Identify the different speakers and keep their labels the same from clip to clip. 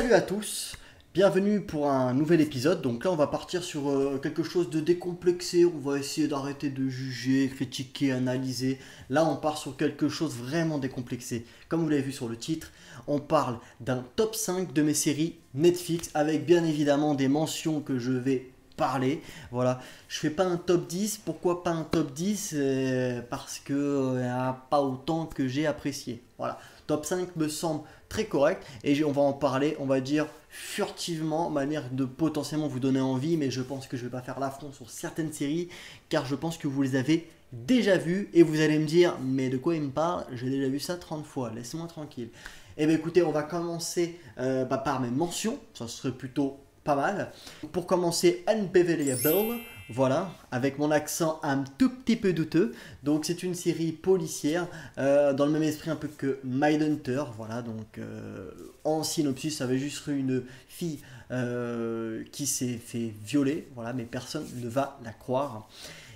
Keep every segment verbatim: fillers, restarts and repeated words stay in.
Speaker 1: Salut à tous, bienvenue pour un nouvel épisode. Donc là on va partir sur euh, quelque chose de décomplexé, on va essayer d'arrêter de juger, critiquer, analyser. Là on part sur quelque chose vraiment décomplexé. Comme vous l'avez vu sur le titre, on parle d'un top cinq de mes séries Netflix avec bien évidemment des mentions que je vais parler. Voilà, je fais pas un top dix. Pourquoi pas un top dix? Euh, Parce que euh, y a pas autant que j'ai apprécié. Voilà, top cinq me semble très correct et on va en parler, on va dire furtivement, manière de potentiellement vous donner envie, mais je pense que je vais pas faire l'affront sur certaines séries car je pense que vous les avez déjà vues et vous allez me dire mais de quoi il me parle? J'ai déjà vu ça trente fois, laisse-moi tranquille. Et bien écoutez, on va commencer euh, bah, par mes mentions, ça serait plutôt pas mal. Pour commencer, Unbelievable, voilà, avec mon accent un tout petit peu douteux. Donc c'est une série policière, euh, dans le même esprit un peu que Mindhunter, voilà. Donc euh, en synopsis, ça avait juste une fille euh, qui s'est fait violer, voilà, mais personne ne va la croire.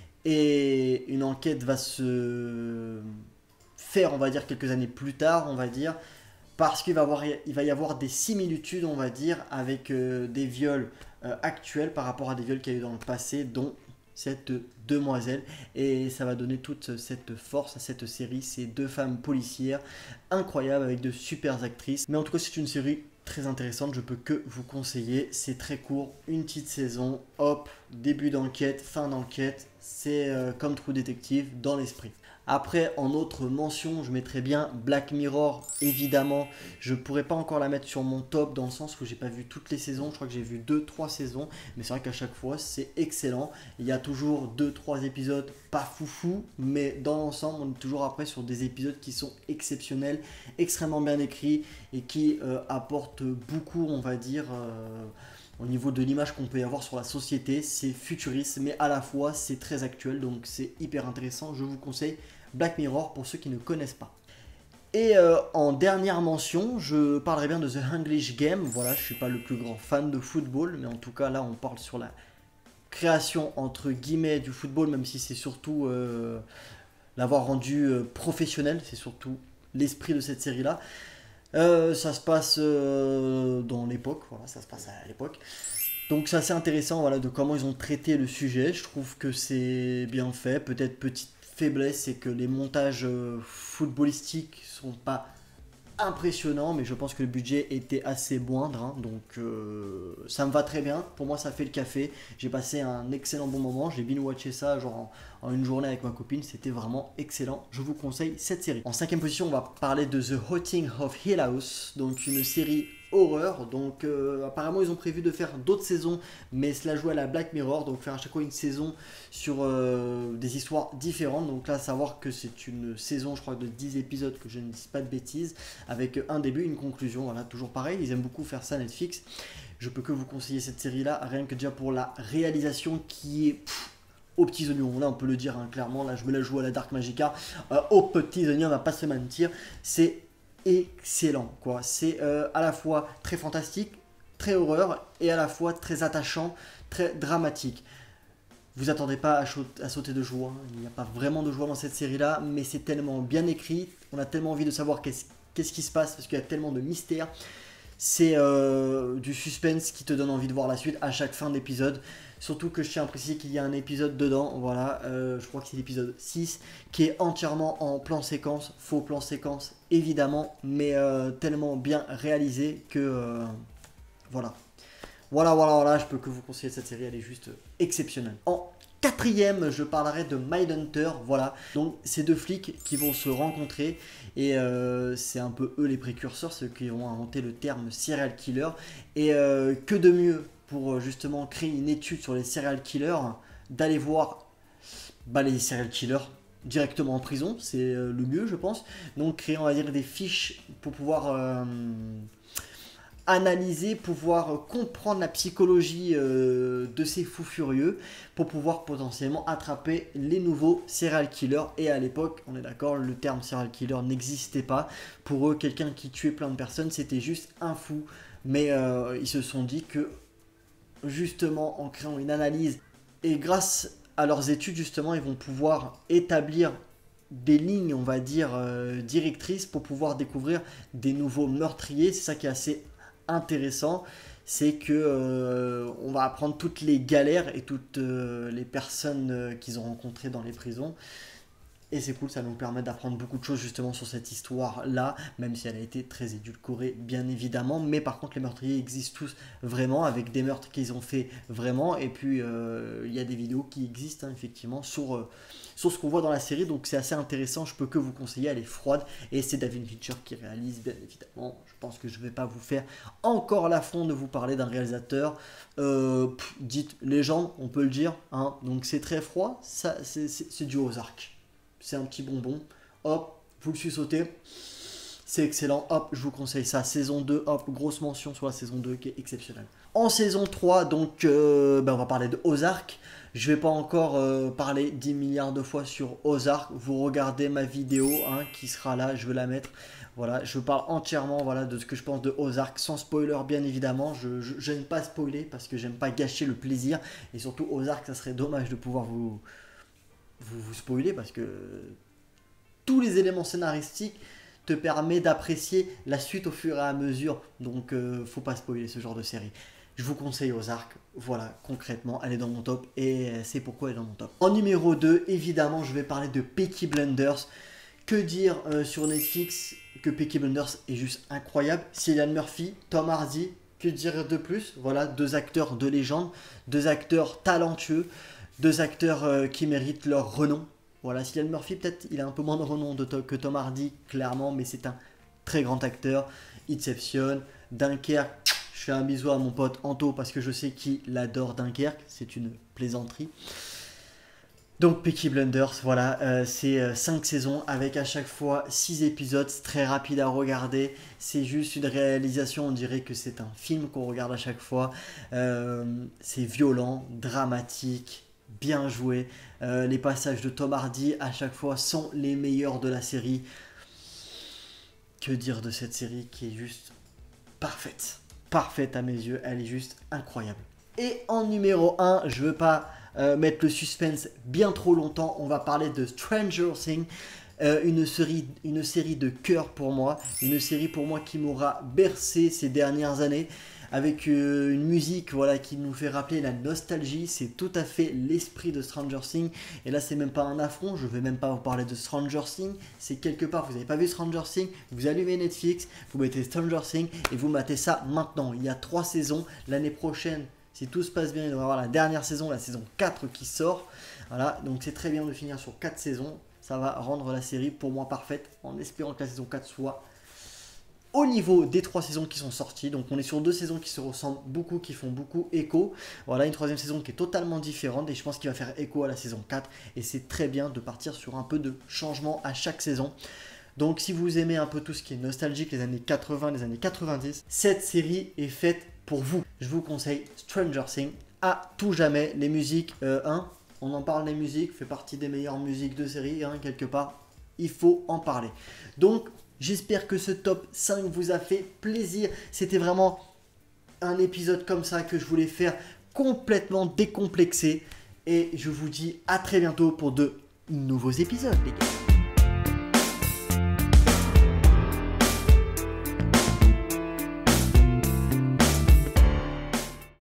Speaker 1: Et une enquête va se faire, on va dire, quelques années plus tard, on va dire, parce qu'il va, avoir, il va y avoir des similitudes, on va dire, avec euh, des viols euh, actuels par rapport à des viols qu'il y a eu dans le passé, dont cette demoiselle. Et ça va donner toute cette force à cette série, ces deux femmes policières incroyables avec de super actrices. Mais en tout cas, c'est une série très intéressante, je peux que vous conseiller. C'est très court, une petite saison, hop, début d'enquête, fin d'enquête. C'est euh, comme True Detective dans l'esprit. Après, en autre mention, je mettrais bien Black Mirror, évidemment. Je pourrais pas encore la mettre sur mon top dans le sens où j'ai pas vu toutes les saisons. Je crois que j'ai vu deux trois saisons, mais c'est vrai qu'à chaque fois, c'est excellent. Il y a toujours deux trois épisodes pas foufou, mais dans l'ensemble, on est toujours après sur des épisodes qui sont exceptionnels, extrêmement bien écrits et qui euh, apportent beaucoup, on va dire... Euh, au niveau de l'image qu'on peut y avoir sur la société. C'est futuriste, mais à la fois c'est très actuel, donc c'est hyper intéressant. Je vous conseille Black Mirror pour ceux qui ne connaissent pas. Et euh, en dernière mention, je parlerai bien de The English Game. Voilà, je ne suis pas le plus grand fan de football, mais en tout cas là on parle sur la création entre guillemets du football, même si c'est surtout euh, l'avoir rendu euh, professionnel, c'est surtout l'esprit de cette série là. Euh, ça se passe euh, dans l'époque, voilà, ça se passe à l'époque. Donc c'est assez intéressant, voilà, de comment ils ont traité le sujet. Je trouve que c'est bien fait. Peut-être petite faiblesse, c'est que les montages euh, footballistiques sont pas impressionnants, mais je pense que le budget était assez moindre, hein, donc euh, ça me va très bien. Pour moi, ça fait le café. J'ai passé un excellent bon moment. J'ai bien watché ça genre en, en une journée avec ma copine. C'était vraiment excellent. Je vous conseille cette série. En cinquième position, on va parler de The Haunting of Hill House, donc une série horreur. Donc euh, apparemment ils ont prévu de faire d'autres saisons, mais cela joue à la Black Mirror, donc faire à chaque fois une saison sur euh, des histoires différentes. Donc là, savoir que c'est une saison, je crois, de dix épisodes, que je ne dis pas de bêtises, avec un début, une conclusion. Voilà, toujours pareil, ils aiment beaucoup faire ça, Netflix. Je peux que vous conseiller cette série là, rien que déjà pour la réalisation qui est pff, aux petits oignons. Là on peut le dire, hein, clairement. Là je me la joue à la Dark Magica, euh, aux petits oignons, on va pas se mentir. C'est excellent, quoi. C'est euh, à la fois très fantastique, très horreur, et à la fois très attachant, très dramatique. Vous attendez pas à, à sauter de joie, il n'y a pas vraiment de joie dans cette série là, mais c'est tellement bien écrit, on a tellement envie de savoir qu'est-ce qu'est-ce qui se passe, parce qu'il y a tellement de mystères. C'est euh, du suspense qui te donne envie de voir la suite à chaque fin d'épisode. Surtout que je tiens à préciser qu'il y a un épisode dedans, voilà, euh, je crois que c'est l'épisode six, qui est entièrement en plan séquence, faux plan séquence évidemment, mais euh, tellement bien réalisé que euh, voilà. Voilà, voilà, voilà, je peux que vous conseiller cette série, elle est juste exceptionnelle. En quatrième, je parlerai de Mindhunter, voilà. Donc, ces deux flics qui vont se rencontrer et euh, c'est un peu eux les précurseurs, ceux qui ont inventé le terme serial killer. Et euh, que de mieux pour justement créer une étude sur les serial killers, d'aller voir bah, les serial killers directement en prison, c'est euh, le mieux, je pense. Donc, créer, on va dire, des fiches pour pouvoir... Euh, analyser, pouvoir comprendre la psychologie euh, de ces fous furieux pour pouvoir potentiellement attraper les nouveaux serial killers. Et à l'époque, on est d'accord, le terme serial killer n'existait pas. Pour eux, quelqu'un qui tuait plein de personnes, c'était juste un fou. Mais euh, ils se sont dit que justement en créant une analyse et grâce à leurs études, justement, ils vont pouvoir établir des lignes, on va dire, euh, directrices pour pouvoir découvrir des nouveaux meurtriers. C'est ça qui est assez intéressant, c'est que euh, on va apprendre toutes les galères et toutes euh, les personnes euh, qu'ils ont rencontrées dans les prisons. Et c'est cool, ça nous permet d'apprendre beaucoup de choses justement sur cette histoire-là, même si elle a été très édulcorée, bien évidemment. Mais par contre, les meurtriers existent tous vraiment, avec des meurtres qu'ils ont fait vraiment. Et puis, euh, il y a des vidéos qui existent, hein, effectivement, sur, euh, sur ce qu'on voit dans la série. Donc, c'est assez intéressant, je peux que vous conseiller, elle est froide. Et c'est David Fincher qui réalise, bien évidemment. Je pense que je ne vais pas vous faire encore l'affront de vous parler d'un réalisateur. Euh, pff, dites légende, on peut le dire. Hein. Donc, c'est très froid, ça, c'est, c'est, c'est du Ozark. C'est un petit bonbon, hop, vous le sucez, c'est excellent, hop, je vous conseille ça, saison deux, hop, grosse mention sur la saison deux qui est exceptionnelle. En saison trois, donc, euh, ben on va parler de Ozark, je vais pas encore euh, parler dix milliards de fois sur Ozark, vous regardez ma vidéo hein, qui sera là, je vais la mettre, voilà, je parle entièrement voilà, de ce que je pense de Ozark, sans spoiler bien évidemment, je, je, je n'aime pas spoiler parce que j'aime pas gâcher le plaisir, et surtout Ozark, ça serait dommage de pouvoir vous... Vous, vous spoilez parce que tous les éléments scénaristiques te permettent d'apprécier la suite au fur et à mesure. Donc, euh, faut pas spoiler ce genre de série. Je vous conseille Ozark. Voilà, concrètement, elle est dans mon top et c'est pourquoi elle est dans mon top. En numéro deux, évidemment, je vais parler de Peaky Blinders. Que dire euh, sur Netflix que Peaky Blinders est juste incroyable. Cillian Murphy, Tom Hardy, que dire de plus? Voilà, deux acteurs de légende, deux acteurs talentueux. Deux acteurs euh, qui méritent leur renom. Voilà, Cillian Murphy, peut-être, il a un peu moins de renom de to que Tom Hardy, clairement, mais c'est un très grand acteur. Inception, Dunkerque, je fais un bisou à mon pote Anto parce que je sais qu'il adore Dunkerque, c'est une plaisanterie. Donc Peaky Blinders, voilà, euh, c'est euh, cinq saisons avec à chaque fois six épisodes, c'est très rapide à regarder, c'est juste une réalisation, on dirait que c'est un film qu'on regarde à chaque fois, euh, c'est violent, dramatique, bien joué, euh, les passages de Tom Hardy à chaque fois sont les meilleurs de la série. Que dire de cette série qui est juste parfaite, parfaite à mes yeux, elle est juste incroyable. Et en numéro un, je veux pas euh, mettre le suspense bien trop longtemps, on va parler de Stranger Things. Euh, une, série, une série de cœur pour moi, une série pour moi qui m'aura bercé ces dernières années, avec euh, une musique voilà, qui nous fait rappeler la nostalgie, c'est tout à fait l'esprit de Stranger Things, et là c'est même pas un affront, je vais même pas vous parler de Stranger Things, c'est quelque part, vous n'avez pas vu Stranger Things, vous allumez Netflix, vous mettez Stranger Things, et vous matez ça maintenant, il y a trois saisons, l'année prochaine, si tout se passe bien, il va y avoir la dernière saison, la saison quatre qui sort, voilà, donc c'est très bien de finir sur quatre saisons. Ça va rendre la série pour moi parfaite en espérant que la saison quatre soit au niveau des trois saisons qui sont sorties. Donc on est sur deux saisons qui se ressemblent beaucoup, qui font beaucoup écho. Voilà, une troisième saison qui est totalement différente et je pense qu'il va faire écho à la saison quatre. Et c'est très bien de partir sur un peu de changement à chaque saison. Donc si vous aimez un peu tout ce qui est nostalgique, les années quatre-vingts, les années quatre-vingt-dix, cette série est faite pour vous. Je vous conseille Stranger Things à tout jamais. Les musiques, euh, hein, on en parle, les musiques, fait partie des meilleures musiques de série, hein, quelque part, il faut en parler. Donc, j'espère que ce top cinq vous a fait plaisir. C'était vraiment un épisode comme ça que je voulais faire complètement décomplexé. Et je vous dis à très bientôt pour de nouveaux épisodes, les gars.